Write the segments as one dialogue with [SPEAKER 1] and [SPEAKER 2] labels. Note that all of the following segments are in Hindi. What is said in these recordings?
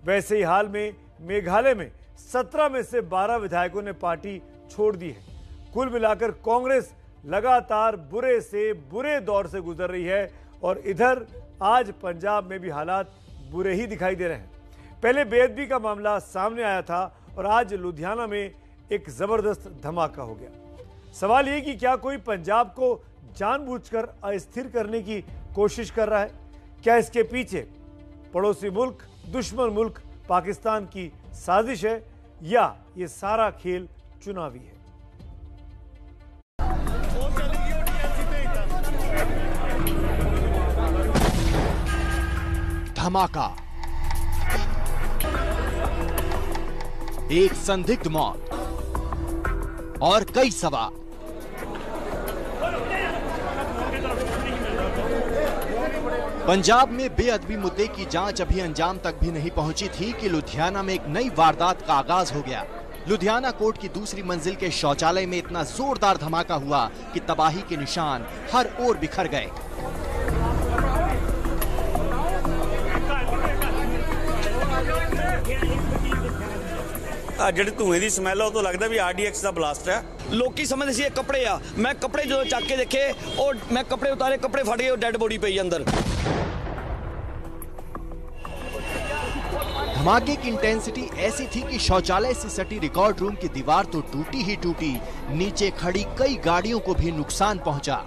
[SPEAKER 1] वैसे ही हाल में मेघालय में 17 में से 12 विधायकों ने पार्टी छोड़ दी है। कुल मिलाकर कांग्रेस लगातार बुरे से बुरे दौर से गुजर रही है और इधर आज पंजाब में भी हालात बुरे ही दिखाई दे रहे हैं। पहले बेअदबी का मामला सामने आया था और आज लुधियाना में एक जबरदस्त धमाका हो गया। सवाल ये कि क्या कोई पंजाब को जानबूझकर अस्थिर करने की कोशिश कर रहा है? क्या इसके पीछे पड़ोसी मुल्क, दुश्मन मुल्क पाकिस्तान की साजिश है या ये सारा खेल चुनावी है?
[SPEAKER 2] धमाका, एक संदिग्ध मौत और कई सवाल। पंजाब में बेअदबी मुद्दे की जांच अभी अंजाम तक भी नहीं पहुंची थी कि लुधियाना में एक नई वारदात का आगाज हो गया। लुधियाना कोर्ट की दूसरी मंजिल के शौचालय में इतना जोरदार धमाका हुआ कि तबाही के निशान हर ओर बिखर गए।
[SPEAKER 3] ਜਿਹੜੀ ਧੂਏ ਦੀ ਸਮੈਲ ਆ ਉਹ ਤੋਂ ਲੱਗਦਾ ਵੀ RDX ਦਾ ਬਲਾਸਟ ਹੈ। ਲੋਕੀ ਸਮਝਦੇ ਸੀ ਇਹ ਕੱਪੜੇ ਆ। ਮੈਂ ਕੱਪੜੇ ਜਦੋਂ ਚੱਕ ਕੇ ਦੇਖੇ ਉਹ ਮੈਂ ਕੱਪੜੇ ਉਤਾਰੇ, ਕੱਪੜੇ ਫਟ ਗਏ, ਉਹ ਡੈੱਡ ਬੋਡੀ ਪਈ ਅੰਦਰ।
[SPEAKER 2] धमाके की इंटेंसिटी ऐसी थी कि शौचालय से सटी रिकॉर्ड रूम की दीवार तो टूटी ही टूटी, नीचे खड़ी कई गाड़ियों को भी नुकसान पहुंचा।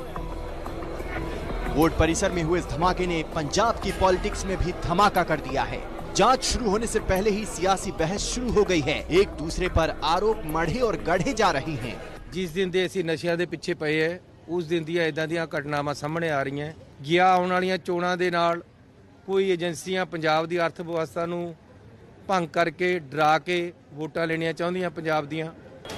[SPEAKER 2] कोर्ट परिसर में हुए इस धमाके ने पंजाब की पॉलिटिक्स में भी धमाका कर दिया है। जांच शुरू होने से पहले ही सियासी बहस शुरू हो गई है। एक दूसरे पर आरोप मढ़े और गढ़े जा रही हैं।
[SPEAKER 4] जिस दिन ਦੇ ਅਸੀਂ ਨਸ਼ਿਆਂ ਦੇ ਪਿੱਛੇ ਪਏ ਹੈ ਉਸ ਦਿਨ ਦੀਆਂ ਇਦਾਂ ਦੀਆਂ ਘਟਨਾਵਾਂ ਸਾਹਮਣੇ ਆ ਰਹੀਆਂ। ਗਿਆ ਆਉਣ ਵਾਲੀਆਂ ਚੋਣਾਂ ਦੇ ਨਾਲ ਕੋਈ ਏਜੰਸੀਆਂ ਪੰਜਾਬ ਦੀ ਅਰਥ ਵਿਵਸਥਾ ਨੂੰ ਭੰਗ ਕਰਕੇ ਡਰਾ ਕੇ ਵੋਟਾਂ ਲੈਣੀਆਂ ਚਾਹੁੰਦੀਆਂ ਪੰਜਾਬ ਦੀਆਂ।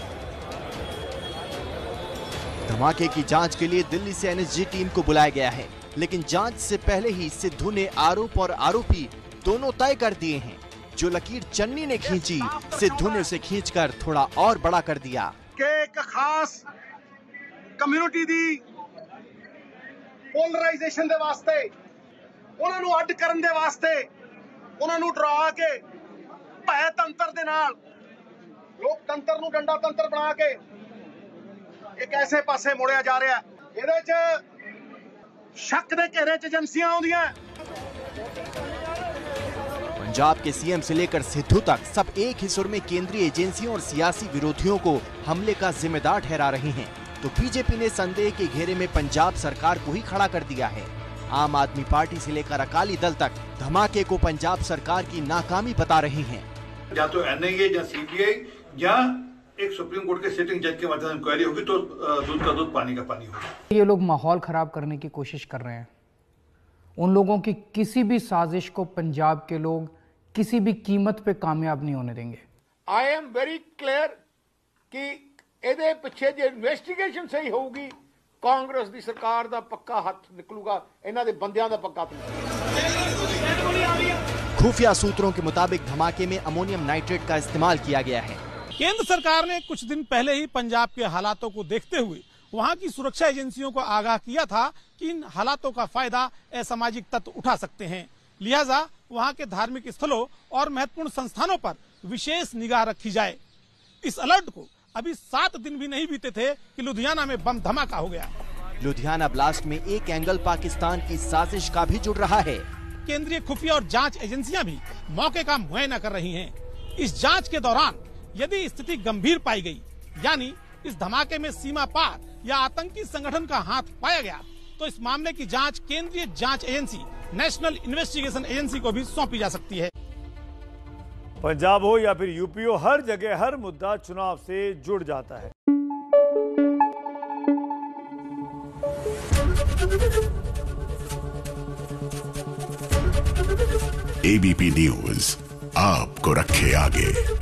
[SPEAKER 2] धमाके की जांच के लिए दिल्ली से NSG टीम को बुलाया गया है, लेकिन जांच से पहले ही सिद्धू ने आरोप और आरोपी दोनों तय कर दिए हैं। जो लकीर चन्नी ने खींची, सिद्धू ने उसे खींचकर थोड़ा और बड़ा कर दिया।
[SPEAKER 5] कि एक खास कम्युनिटी दी पोलराइजेशन दे वास्ते, उन्हां नूं अड्ड करन दे वास्ते, उन्हां नूं डरा के भय तंत्र दे नाल लोकतंत्र नूं डंडा तंत्र बना के एक ऐसे पासे मुड़िया जा रहा है। इहदे च शक दे घेरे च एजेंसियां आउंदियां।
[SPEAKER 2] पंजाब के सीएम से लेकर सिद्धू तक सब एक ही सुर में केंद्रीय एजेंसियों और सियासी विरोधियों को हमले का जिम्मेदार ठहरा रहे हैं। तो बीजेपी ने संदेह के घेरे में पंजाब सरकार को ही खड़ा कर दिया है। आम आदमी पार्टी से लेकर अकाली दल तक धमाके को पंजाब सरकार की नाकामी बता रहे हैं।
[SPEAKER 6] या तो NIA या CBI या एक सुप्रीम कोर्ट के सिटिंग जज के माध्यम से इंक्वायरी होगी तो दूध का दूध पानी का पानी होगा।
[SPEAKER 7] ये लोग माहौल खराब करने की कोशिश कर रहे हैं। उन लोगों की किसी भी साजिश को पंजाब के लोग किसी भी कीमत पे कामयाब नहीं होने देंगे।
[SPEAKER 8] आई एम वेरी क्लियर कि ਇਹਦੇ ਪਿੱਛੇ ਜੇ ਇਨਵੈਸਟੀਗੇਸ਼ਨ ਸਹੀ ਹੋਊਗੀ ਕਾਂਗਰਸ ਦੀ ਸਰਕਾਰ ਦਾ ਪੱਕਾ ਹੱਥ ਨਿਕਲੂਗਾ, ਇਹਨਾਂ ਦੇ ਬੰਦਿਆਂ ਦਾ ਪੱਕਾ ਹੱਥ ਨਿਕਲੂਗਾ।
[SPEAKER 2] खुफिया सूत्रों के मुताबिक धमाके में अमोनियम नाइट्रेट का इस्तेमाल किया गया है।
[SPEAKER 9] केंद्र सरकार ने कुछ दिन पहले ही पंजाब के हालातों को देखते हुए वहां की सुरक्षा एजेंसियों को आगाह किया था कि इन हालातों का फायदा असामाजिक तत्व उठा सकते हैं। लिहाजा वहां के धार्मिक स्थलों और महत्वपूर्ण संस्थानों पर विशेष निगाह रखी जाए। इस अलर्ट को अभी 7 दिन भी नहीं बीते थे कि लुधियाना में बम धमाका हो गया।
[SPEAKER 2] लुधियाना ब्लास्ट में एक एंगल पाकिस्तान की साजिश का भी जुड़ रहा है।
[SPEAKER 9] केंद्रीय खुफिया और जांच एजेंसियां भी मौके का मुआयना कर रही हैं। इस जांच के दौरान यदि स्थिति गंभीर पाई गई, यानी इस धमाके में सीमा पार या आतंकी संगठन का हाथ पाया गया, तो इस मामले की जांच केंद्रीय जांच एजेंसी नेशनल इन्वेस्टिगेशन एजेंसी को भी सौंपी जा सकती है।
[SPEAKER 1] पंजाब हो या फिर यूपी हो, हर जगह हर मुद्दा चुनाव से जुड़ जाता है।
[SPEAKER 10] ABP न्यूज आपको रखे आगे।